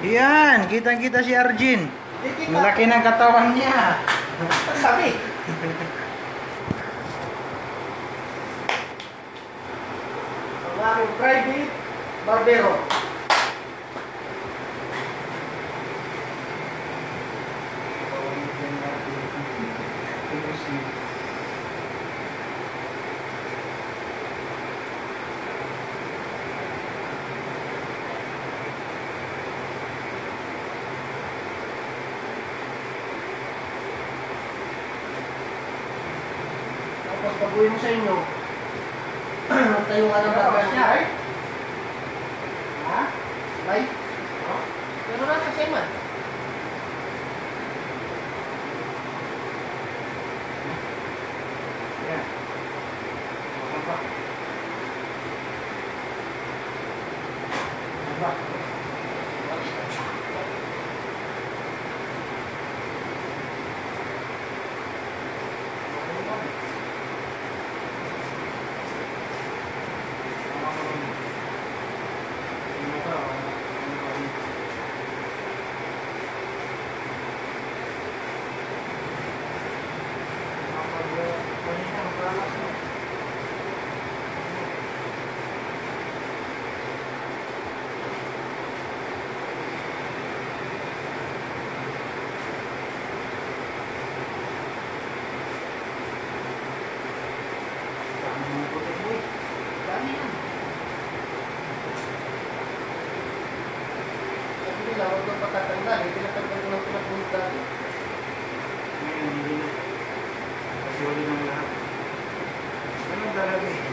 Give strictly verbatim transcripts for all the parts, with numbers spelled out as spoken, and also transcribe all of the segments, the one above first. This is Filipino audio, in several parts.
Yan, kitang-kita si Arjun. Malaki ng katawan niya. Sabi. Ang aking private barbero. Tapos pag-uwi mo sa inyo, tayo nga ng barber siya, eh? Ha? Right? Oh? Pero na kasi man. Yan. Ano ba? Ano ba? Huwag kang patatanggal, hindi tinatanggal ko ng pinatulog dati. Ngayon, hindi na. Kasi wala ng lahat. Anong talaga eh?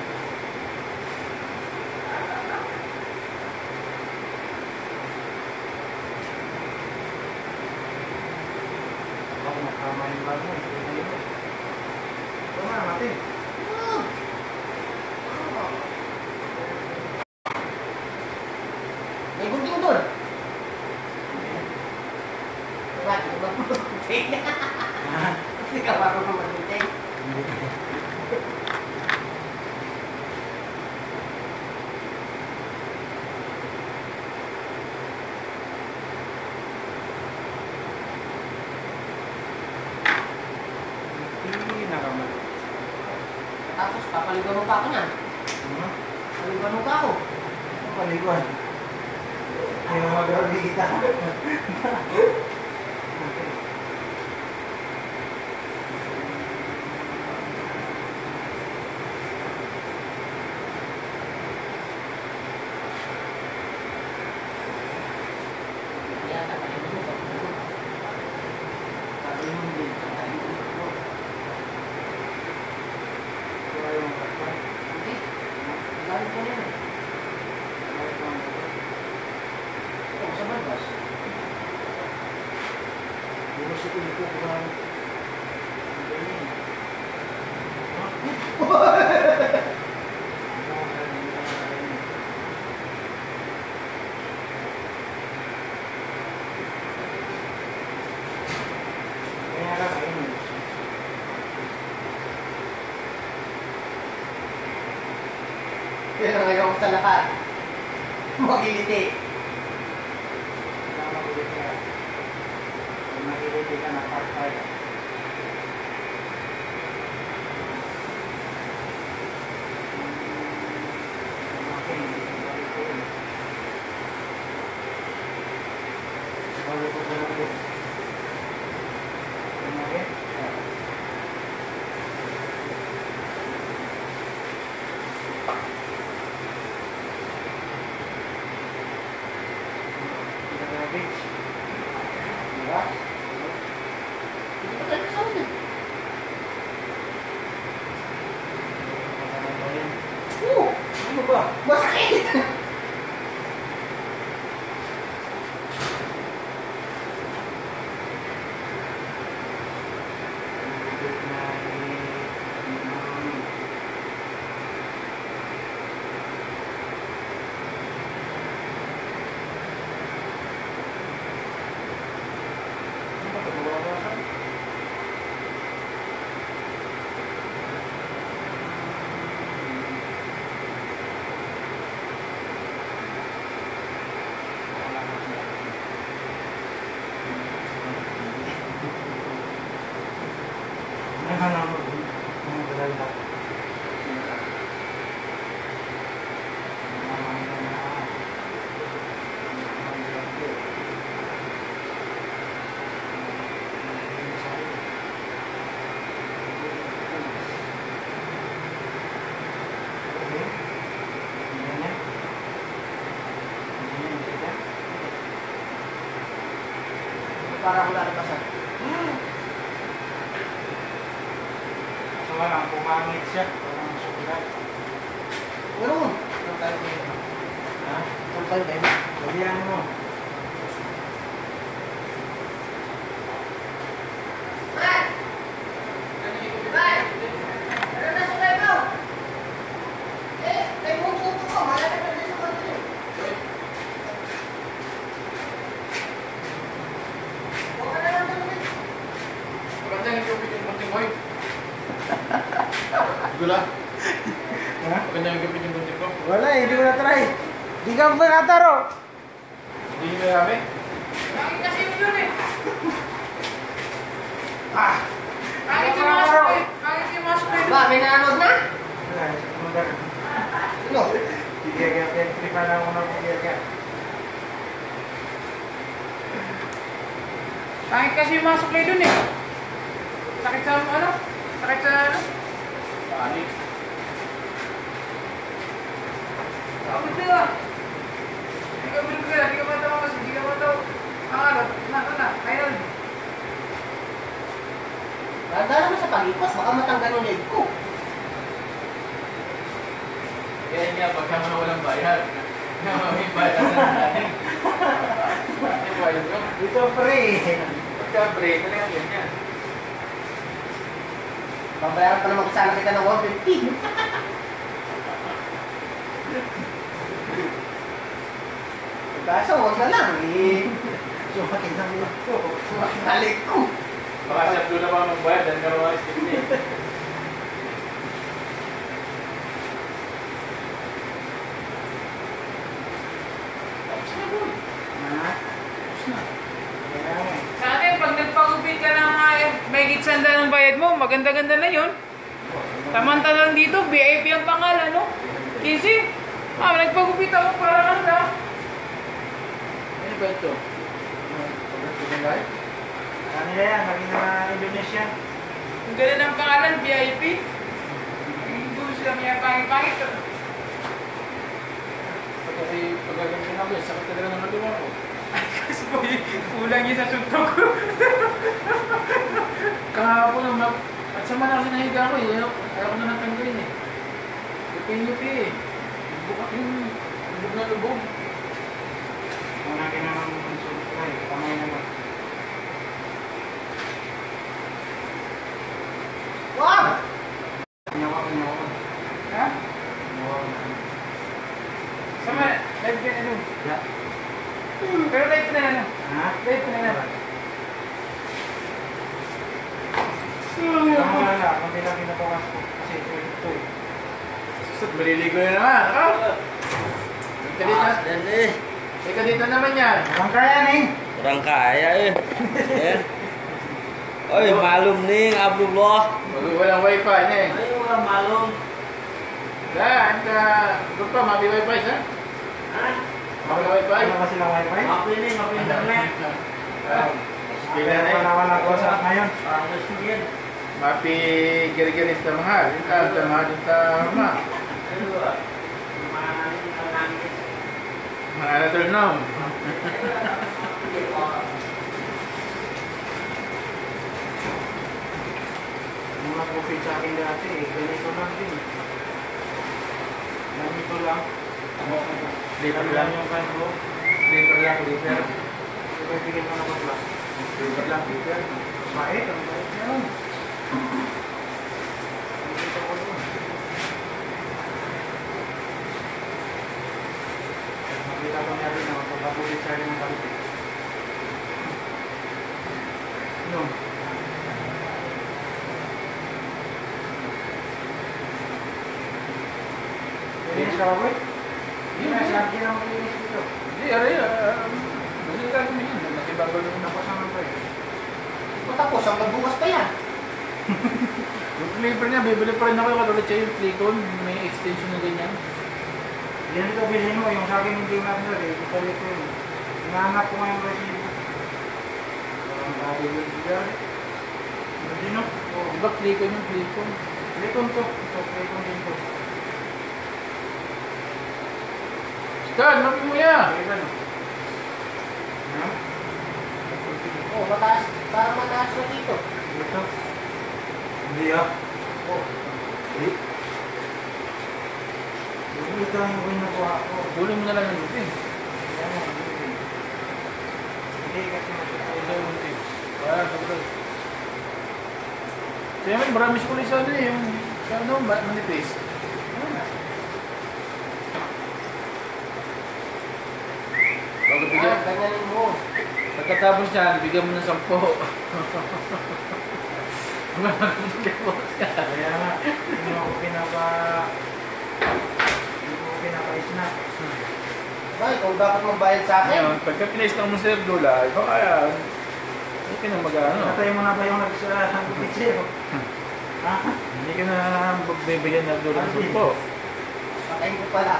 Ako nakama yung bago. Ito nga natin. May gunting doon. Bakit ba magunting? Hindi ka parang magunting. Hindi nakamali. Tapos papaligon mo pa ako niyan. Ano? Papaligon mo pa ako. Ano paliguan? Ayaw mag-grabe kita. Pero ngayon ko sa lahat. Magiliti. Magiliti ka na part-time. para ako lalabasan. Hmm. So lang, pumangit siya. Parang sulat. Meron. Meron tayo kayo. Ha? Meron tayo kayo. Lagyan mo. Gula. Ha? Maganda yung gapit yung buntik ko. Wala eh, hindi ko na-try. Di ka pa kataro. Hindi nyo kami. Bakit kasi yun yun eh? Ah! Bakit yung mga supply? Bakit yung mga supply Ba, may nanood na? Wala, sumundar. Ano? Sige, kaya tripan na ako na pagkirka. Bakit kasi yung mga supply dun eh? Sakit sa ano? Sakit sa ano? Panik. Bakit sila? Hindi ka bilog hindi ka matawa kasi, hindi ka matawa. Ang ano, na, na, ayun. Ganda naman sa palipas, baka matanggal yung leg ko. Kaya niya, pagka mga walang bayad. May bayad na natin. May bayad ko. Ito pre. Pagka break, talagang ganyan. Babayaran pa naman ko sana kita ng one fifty. Kaso, huwag na lang eh. Sumakin ng leg ko. Sumakin na leg ko. Baka siya doon na ba magbayad, dan karoon ang skip niya. Ha? Kaya nga eh. Sa akin, pag nagpagupit ka ng uh, may gitsanda ng bayad mo, maganda-ganda na yun. Samantalang dito, V I P ang pangalan, no? Easy. Ah, nagpagupit ako para lang sa... Ano ba ito? Pagkakagay? Kanila yan, lagi na Indonesia. Ang ganda ng pangalan, V I P. Hindi ko sila may pangit-pangit. Kasi pagkakagay na ako, sakit talaga ng nagawa ko. Kasi po, kulang yun sa suntok ko. Kahapon naman, at sama na kasi nahiga ko eh. Ayaw, ayaw ko na natanggalin eh. Yupi-yupi eh. Bukak yung lubog na lubog. Kung nakin naman yung subscribe, kamay naman. Wag! Pinawa, pinawa. Ha? Pinawa na. Sama, live ka na nun. Ya. Pero live ka na ano? Ha? Live ka na ano? Tama wala, kung bilang pinabukas ko. Kasi ito ito eh. Susot, maliligo na naman. Ako! Ika dito. Dali. Ika dito naman yan. Ang kaya ning. Kurang kaya eh. Eh. Oy, malum ning Abdullah. Mag- Walang wifi na eh. Ay, orang malum. Dan, ka... Ito pa, mabi wifi ha? Ha? Mabi wifi. Ano ba silang wifi? Mapi ning, mapi internet. Ah, Kaya Bila na wala eh. wala ko sa ngayon. Parang nasiyan. Mapi giri-giri sa mahal. Ito, ito mahal ito mahal. Ayo, ah. Mana ni nangis. Mahal na tulnom. Yung mga profit sa akin dati eh, ganito lang din. Ganito lang. Liver Ganito lang. lang yung kanto. Liver lang, liver. Ito bigyan mo na bakla. Liver lang, liver. Bait, ang bait niya yun. Nakikita ko yun. Nakita ko niya rin ako, pagkabulit sa akin ng balik. Ano? Linis ka ba, boy? Hindi na, sabi na ako linis dito. Hindi, aray, ah. Kasi ka kami yun. Nasibago lang na. Napasaman pa eh. Kung tapos, ang magbukas pa yan. Yung flavor niya, bibili pa rin ako yung katulad siya yung Playcon. May extension na ganyan. Yan ito bilhin mo, yung sa akin hindi nga nila eh. Ito dito yun. Hinahanap ko nga yung resibo. Parang dati yun dyan. Ano din no? Oo. Di ba Playcon yung Playcon? Playcon to. Ito, Playcon din to. Stan, mapi mo yan! Playcon. Ha? Oo, oh, Hindi kasi Ito yung unti. Kaya, sobrang. Kaya may marami kulay sa ano eh, yung sa ano, ma- manipis. Bago bigyan, Ah, ganyanin mo. pagkatapos niyan, bigyan mo ng sampo. Bigyan mo siya. Kaya nga, hindi ako pinapa... Hindi ko pinapa-snack. Ba, ikaw dapat magbayad sa akin. Ngayon, pagka pinaistan mo sa Erdola, ikaw kaya, hindi ka na mag-ano. Natay mo na ba yung nag-video? Ha? Hindi ka na bibigyan ng Erdola ng sampo. Patayin ko pala.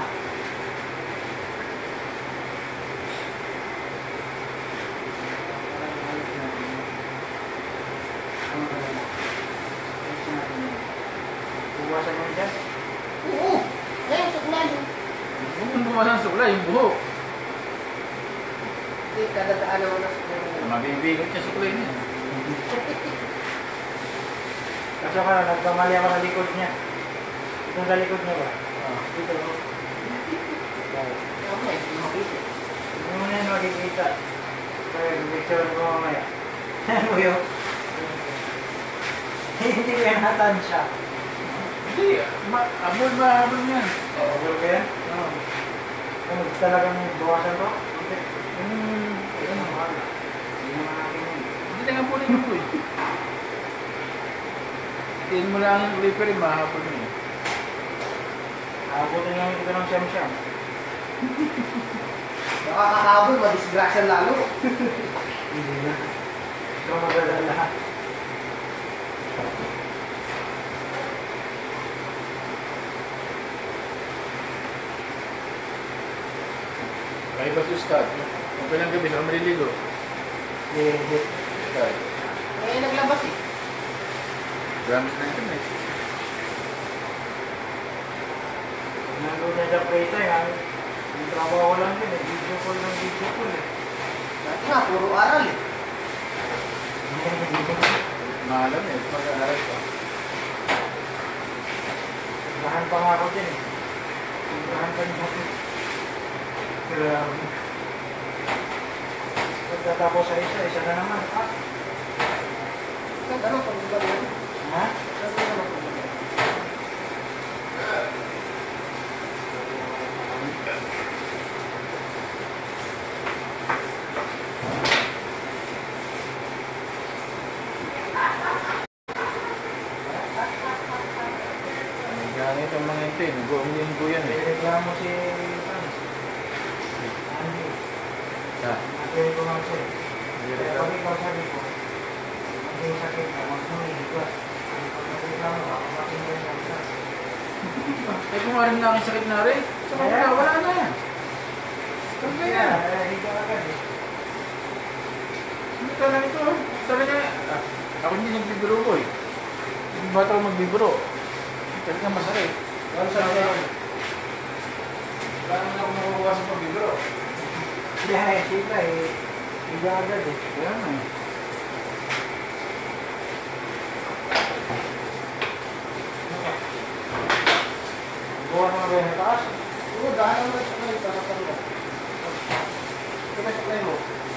Buwasan mo dyan? Oo. Ayun, suklay. Huwag mong bumasan sa sukla, yung buhok. Hindi, kadadaan ako na suklay. Mabibigot siya sukla niya. Kaso ka, nagkamali ako sa likod niya. Ito sa likod niya ba? Ah. Dito. Okay, makita. Hindi mo na yun makikita. Kaya picture ko mamaya. Ano yun? Hindi ko yan natansya. Hindi, ma- abol ba, abol yan. Abol ko yan? Oo. Ano talagang bawasan ko? Hindi. Hmm, Ito na mahal. Hindi naman natin yun. hindi lang po rin yung boy. Tiin mo lang ang clipper yung mahapon mo eh. Abutin namin ito ng siyam-siyam. Baka kahabol, madisgrasya lalo. Hindi na. Ito magdadala. Kaya ba si Scott? Kung kailang gabi, saka maliligo. Hindi. Scott. Eh, naglabas eh. Gamit na ito eh. Nandun niya sa Freetime, ha? Yung trabaho lang din eh. Video call lang, video call eh. Dati nga, puro aral eh. Malam eh, mag-aaral pa. Lahan pa nga ako din eh. Lahan pa niya ako. Grabe. Pagkatapos sa isa, isa na naman. Ah, Saan ano pag iba yun? ha? Saan ano pag iba? Ganit ang mga ito eh, nag-uumlinggo yan eh. Reklamo si Franz. Andy. Ha? Nakiri ko nga siya eh. Kaya pag ikaw sabi ko, hindi sakit na, magmuli ko. Pag nagreklamo ka, makakinggan ka siya. Eh kung marim na aking sakit na rin, sa Kaya? mga wala na yan. Sabi Kaya, yan. eh, higa agad eh. Hindi talaga ito. Talaga, ah, ako hindi nagbibiro ko eh. Hindi ba ito magbibiro? Talaga masakit. Ano sabi niya? Wala naman ako makukuha sa pagbibiro. Kaya eh, sila eh, higa agad eh. Kaya na eh. Buwan mo ba yung taas? Oo, dahil mo na suklay para pala. Ito na suklay mo.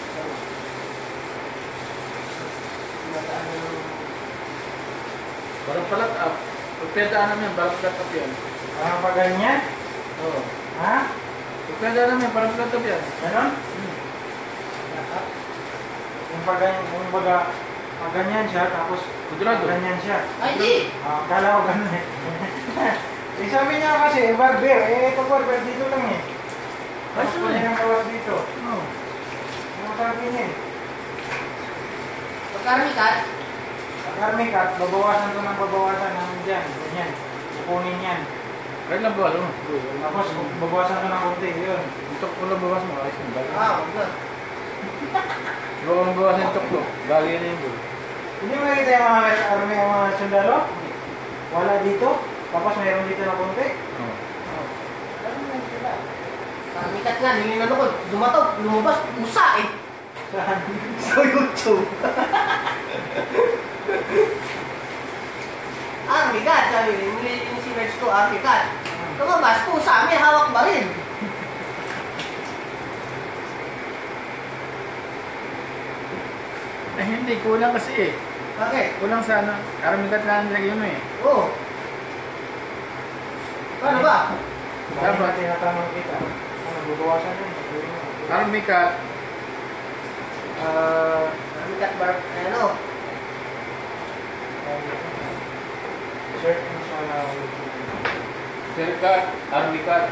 Nadaan na ng... Parang palat up. Pagpedaan namin, parang palat up yan. Parang pa ganyan? Oo. Ha? Pagpedaan namin, parang palat up yan. Ganon? Hmm. Yung pag yung baga, pag ganyan siya, tapos Kudrado. ganyan siya. Ay, di! Ah, kala ko ganun eh. Eh, sabi niya kasi, barber, eh, ito barber dito lang eh. Ay, Tapos sure niya eh. ang kawas dito. Oo. Yung sabi niya eh. Pagkaramikat, Ang karmi cut, babawasan ko ng babawasan ng dyan, ganyan. Kukunin yan. Kahit lang ba, ano? Tapos, babawasan ko ng konti, yun. Ito ko lang bawas mo, ayos mo. Bali. ah, wag na. Di ba kung bawas yung tok ko? Bali na yung bull. Hindi mo nakita yung mga army, ang mga sundalo? Wala dito. Tapos mayroon dito na konti. Oo. Ano na sila? Karamikat nga, nilinano ko, dumatok, lumabas, musa eh. Saan? Sa YouTube. Army cat, sabi, ini-sinerge ko, Army cat. Lumabas, pusa, may hawak ba rin? Ay, hindi. Kulang kasi eh. Bakit? Kulang sa ano. Aramikat lang nilagay mo eh. Oo. Paano ba? Dapat ba tinatanong kita? Ano, bubawasan yun? Aramikat. Ah, Aramikat bar, ano? Search mo sa Sirikat. Aramikat.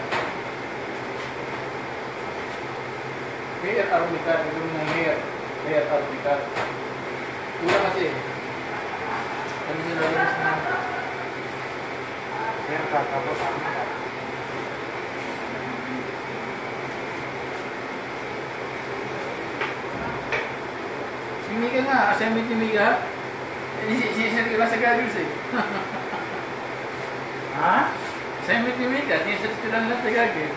Hair aramikat. Ito mo ng hair. Hair aramikat. Kulang kasi eh. Ano nilagay mo sa haircut, tapos armikat. Si Mika nga, assignment ni Mika. Eh, sinisir ko lang sa goggles eh. Ha? Assignment ni Mika, sinisir ko lang lang sa goggles.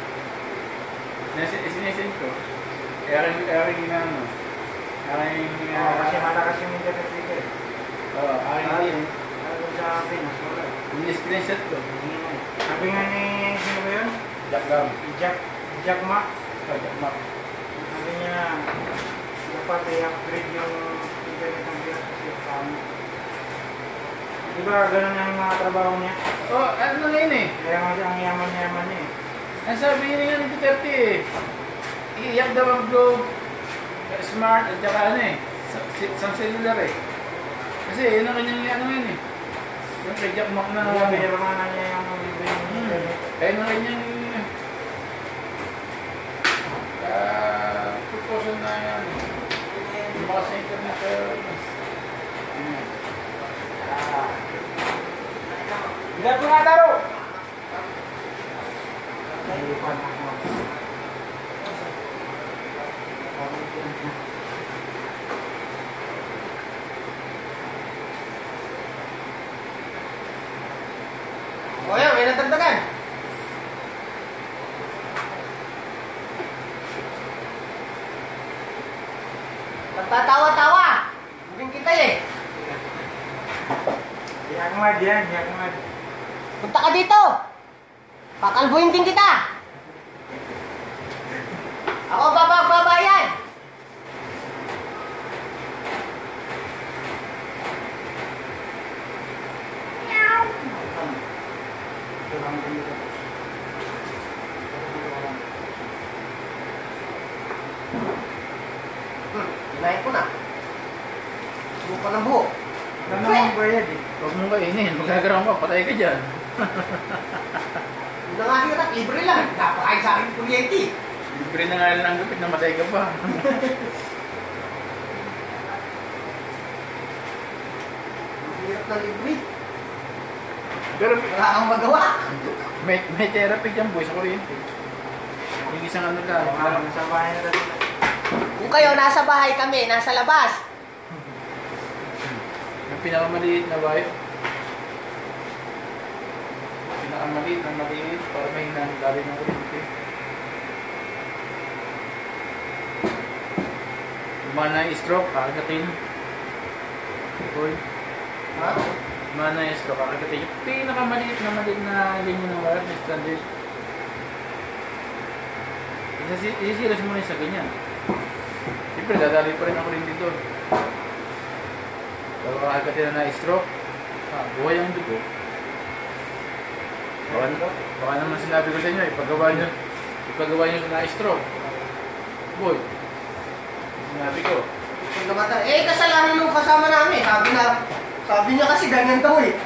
Sinisir ko. Kaya aking ginano. Aking Oo, ginano. kasi malakas yung internet dito eh. Oo, aking din. Ano sa Pinas, wala. Hindi screenshot ko. Sabi nga ni, sino ba yun? Jack Gam. Jack, Jack Ma. Oh, Jack Mac. Sabi niya, dapat i-upgrade yung internet ng Pinas kasi paano. Di ba ganun na yung mga trabaho niya? Oh, ano na yun eh. Kaya nga siya ang yaman-yaman niya eh. Ang sabi niya nga ni Duterte eh. Iiyak daw ang globe. Smart at saka ano eh. Sa cellular eh. Kasi yun ang kanyang ano yun eh. Yung kay Jack Mac na... Kaya pinirmanan niya yung libre yung internet. Kaya na kanyang... Ah, proposal na yan. Lumakas sa internet. Tidak ko nga taro! Ayupan ako. O yan, may natagdagan. Nagtatawa-tawa. Bugin kita eh. Iyak mo yan, iyak mo. Punta ka dito. Pakalbuhin din kita. Ako babagbabayan. Hmm, hinahin ko na. Subukan ng buhok. Ano naman bayad eh? Huwag mong kainin. Magkakaroon ka. Patay ka dyan. Yun na nga hirap, libre lang. Napakain sa akin kuryente. Libre na nga lang ang gupit. Namatay ka pa. Hirap na libre. Pero Wala kang magawa. may, may therapy dyan boy sa kuryente. Yung isang ano lang. Ano sa bahay na rin? Kung kayo nasa bahay kami, nasa labas. Yung pinakamaliit na bayo. Pinakamaliit na maliit para may nandali ng kuryente. Mana yung stroke, kakagatin. Boy. Ha? Mana yung stroke, kakagatin. Yung pinakamaliit na maliit na linya ng wire na standard. Isisiras mo na sa ganyan. Siyempre, dadali pa rin ako rin dito. Pero kakagatin na na-stroke, ah, buhay ang dugo. Baka, baka naman sinabi ko sa inyo, ipagawa nyo, ipagawa nyo sa na-stroke. Boy, sinabi ko. Kung namatay, eh kasalanan nung kasama namin. Sabi na, sabi niya kasi ganyan daw eh.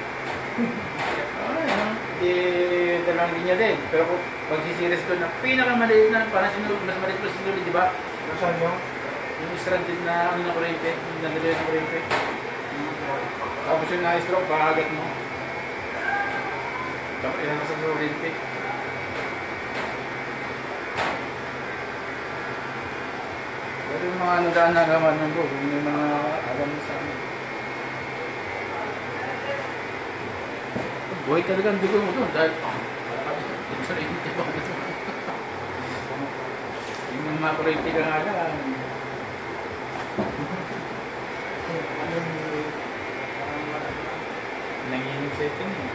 Ay, ano, eh, dalawang linya din. Pero kung pagsisiris ko na pinakamaliit na, parang sinulog, mas maliit pa sinulog, di ba? Saan yung? Yung stranded na ano na kuryente, yung nandali na kuryente. Tapos yung na-stroke, bakagat mo. Tapos ilan sa kuryente. Pero yung mga nadaan na gaman ng bro, yung may mga alam mo sa amin. Buhay talaga ang dugo mo doon dahil ah, ito na yung tiba na ito. Yung mga kuryente ka nga lang. Nanginig sa ito niya.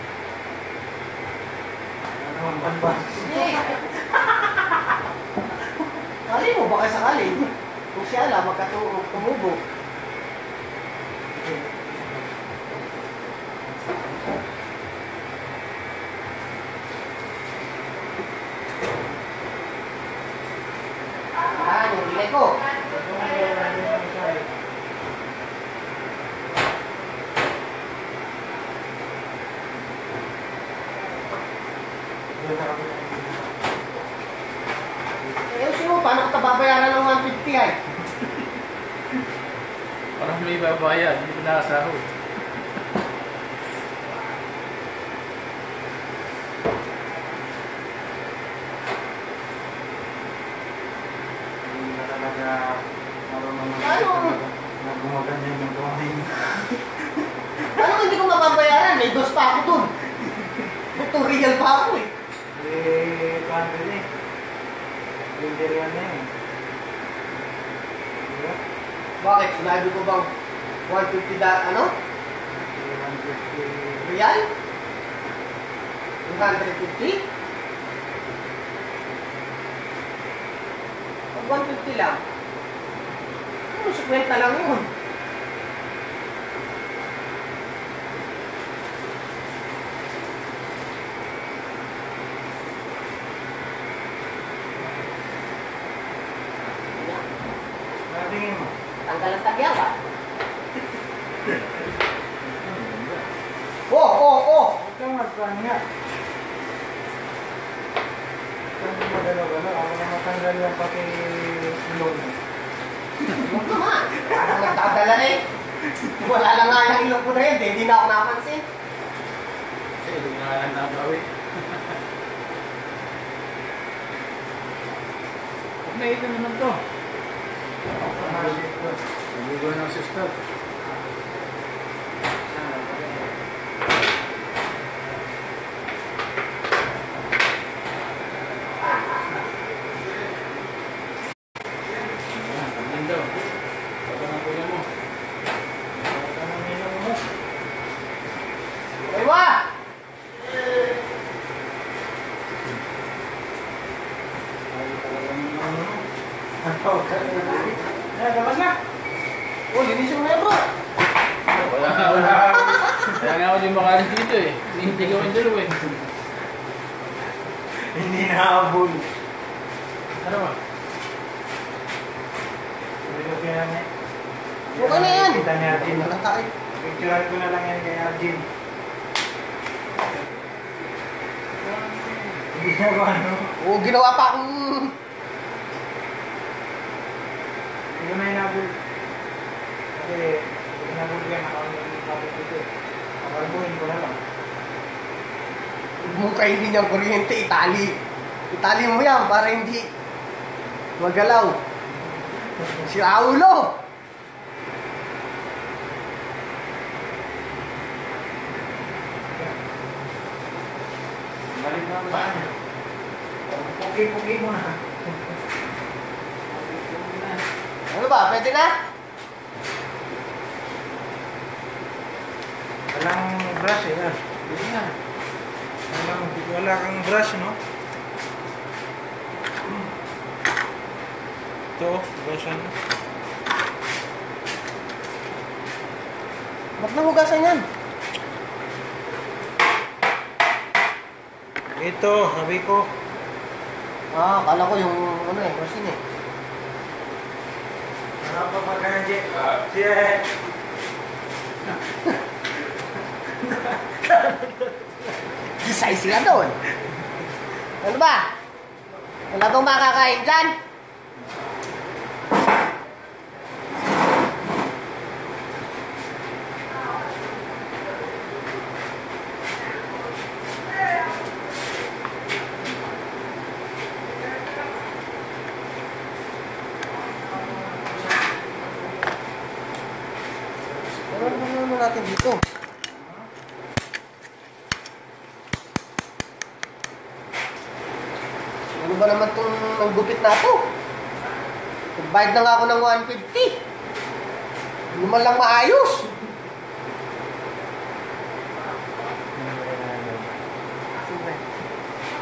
Ano ang banbas? Eh. Kali mo, baka sakali. Kung siya lang, magkatumubo. Ah, yung relay ko. Eh, sino, paano ka babayaran ng one fifty ay? Parang may babayad, hindi ko nakasahod. Hindi na talaga marunong Ano? na gumaganyan yung buhay mo. Ano hindi ko mababayaran? May dos pa ako dun. Tutorial pa ako eh. Eh, paano din eh? Builder yan na yun. Diba? Bakit? Sinabi ko bang one fifty da, ano? one fifty. Real? one fifty? Pag one fifty lang, ano, kwenta lang yun. Tingin mo. Tanggal ang tagyawa. Oh, oh, oh! Huwag kang magpaan nga. Huwag kang magano-gano. Ako na matanggal yung pati ilong mo. Huwag naman. Parang nagdadala eh. Wala lang nga yung ilong ko na yun. Hindi na ako napansin. Kasi hindi ko na lang nabawi. Huwag na ito naman to. Hindi ko na si stop. Ewa! Eh, labas na! Oh, linisin mo na bro. Wala nga, wala. Kaya nga ako din makalis dito eh. Hindi ko yung dalawa eh. Hindi naabol. Ano ba? Okay na yan. Okay na yan. Kita ni Arjun. Wala tayo. Picturean ko na lang yan kay Arjun. Hindi na ba ano? Oo, ginawa pa akong... Hindi ko na inabol. Kasi, inabol ko yan. Nakakabot dito. Nakarbuhin ko na lang. Mukha hindi niyang kuryente, itali. Itali mo yan para hindi magalaw. Si Aulo! Balik na ang baan niya. Pugi-pugi mo na. Ano ba? Pwede na? Walang brush eh. ah. Hindi nga. Walang, wala kang brush, no? Ito, brush ano? Ba't nahugasan yan? Ito, sabi ko. Ah, akala ko yung ano eh, machine eh. Harap pa pagkain, Jay. Siya. Gisay sila doon. Ano ba? Wala bang makakain dyan? Pero ano naman natin dito? Ano ba naman itong naggupit na ito? Nagbayad na nga ako ng one fifty. Hindi man lang maayos. Siyempre.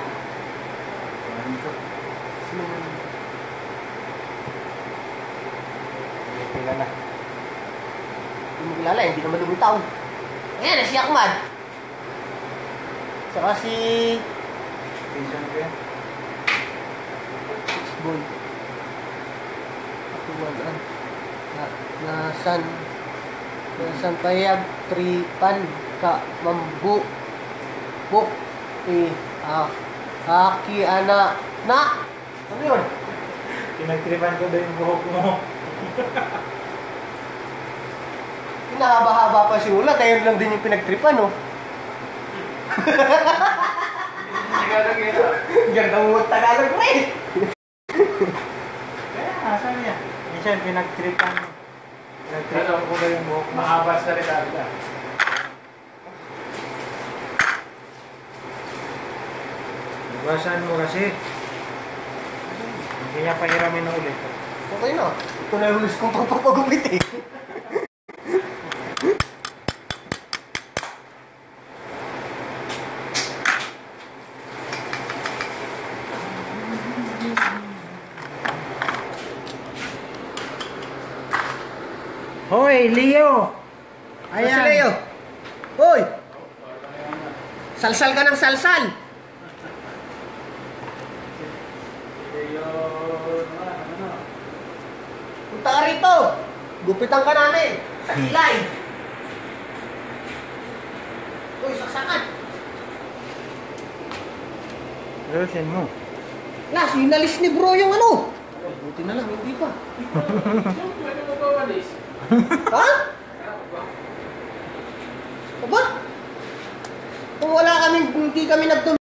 Sino man? kilala. Hindi mo kilala, hindi naman lumitaw. Ayan, si Ahmad. Saka si... Station ko yan. Boy. Atuwalan. Na, nasan? Nasan payag? Tripan. Ka. Mambu. Buk. Eh. Ah. Haki. Ana. Na. Ano yun? Pinagtripan ko daw yung buhok mo. Pinahaba-haba pa si Ulat. Ayun lang din yung pinagtripan, oh. Tagalog yun. Ganda mo Tagalog, pre. Kaya, asan niya? Minsan pinagtripan. Pinagtripan ko daw yung buhok mo. Mahabas na rin talaga. Bawasan mo kasi. Hindi niya pahiramin na ulit. Okay na. Ito na yung hulis kong papapagupit, eh. Hoy, Leo! Ayan. Si Leo. Hoy! Salsal ka ng salsal. Punta ka rito. Gupitan ka namin. Sa kilay. Uy, saksakan. Ayusin mo. Las, inalis ni bro yung ano. Buti na lang, hindi pa. Pwede mo ba walis? Ha? Aba? Kung wala kami, hindi kami nagtum